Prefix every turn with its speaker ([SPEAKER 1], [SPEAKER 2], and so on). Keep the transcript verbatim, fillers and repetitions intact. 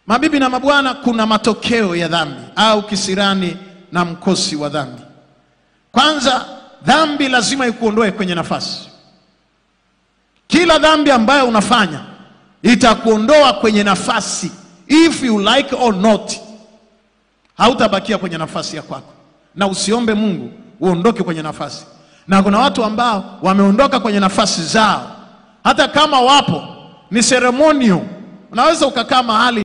[SPEAKER 1] Mabibi na mabwana, kuna matokeo ya dhambi au kisirani na mkosi wa dhambi. Kwanza, dhambi lazima ikuondoe kwenye nafasi. Kila dhambi ambayo unafanya itakuondoa kwenye nafasi. If you like or not, hautabakia kwenye nafasi ya kwako. Na usiombe Mungu uondoke kwenye nafasi. Na kuna watu ambao wameondoka kwenye nafasi zao, hata kama wapo ni ceremonial. Unaweza ukakaa mahali